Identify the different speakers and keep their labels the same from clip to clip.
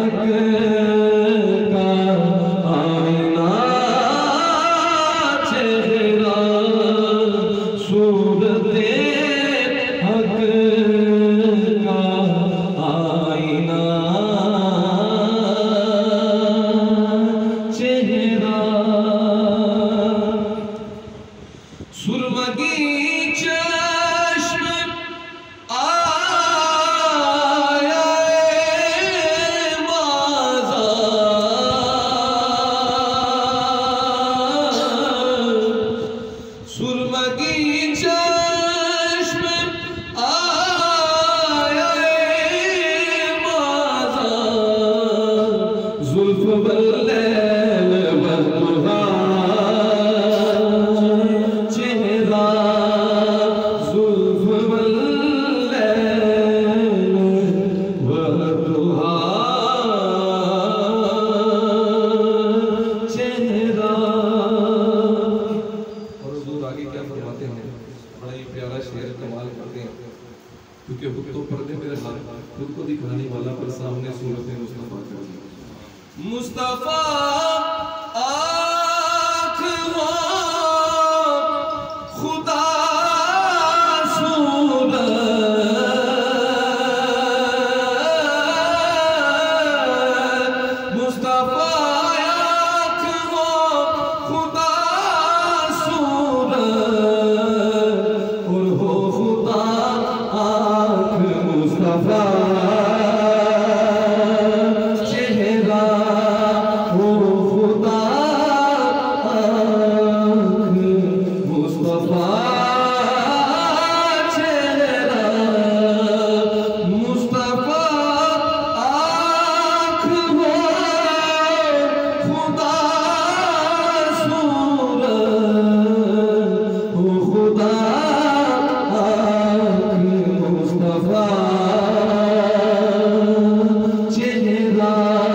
Speaker 1: हक का आईना, चेहरा सूरते हक का आईना, चेहरा सुरमगी चश्म आया माज़ा, सुरमगी चश्म आया माज़ा, जुल्फ़ वल्लैल वद्दुहा, चेहरा जुल्फ़ वल्लैल वद्दुहा, चेहरा। और हुज़ूर आगे क्या फरमाते हैं, बड़ा ही प्यारा शेर कमाल करते हैं, क्योंकि खुद तो पर्दे मेरे हाथ खुद को दिखाने वाला पर सामने सूरत मुस्तफ़ा कर मुस्तफ़ा आँख हो खुदा सूरत, मुस्तफ़ा आँख हो खुदा सूरत, और हो खुदा आँख मुस्तफ़ा, चेहरा हो खुदा आँख मुस्तफ़ा, चेहरा मुस्तफ़ा आँख हो खुदा सूरत, हो खुदा आँख मुस्तफ़ा, चेहरा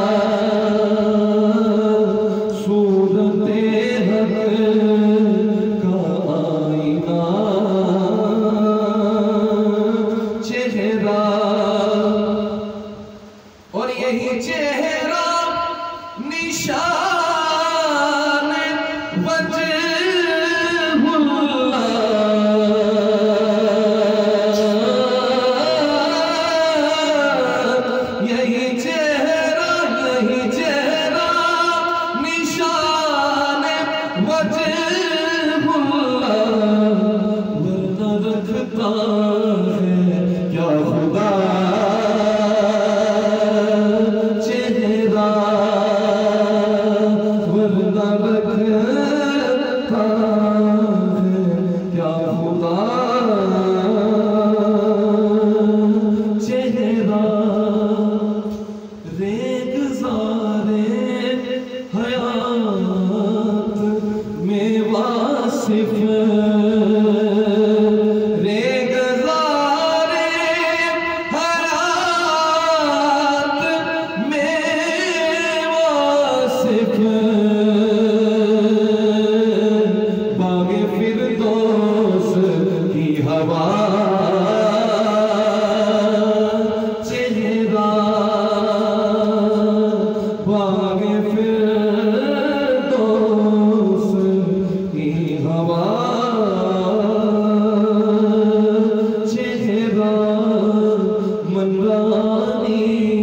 Speaker 1: सूरते हक का आईना, चेहरा। और यही चेहरा निशान वजहुल्लाह, यही चेहरा निशान वजहुल्लाह, वरना रखता है क्या खुदा, चेहरा वरना रखता है क्या खुदा, चेहरा। रेगज़ारे हयात में वासिफ, रेगज़ारे हयात में वासिफ, बाग़े फ़िरदौस की हवा, चेहरा बाग़े फ़िरदौस की हवा, चेहरा मनरानी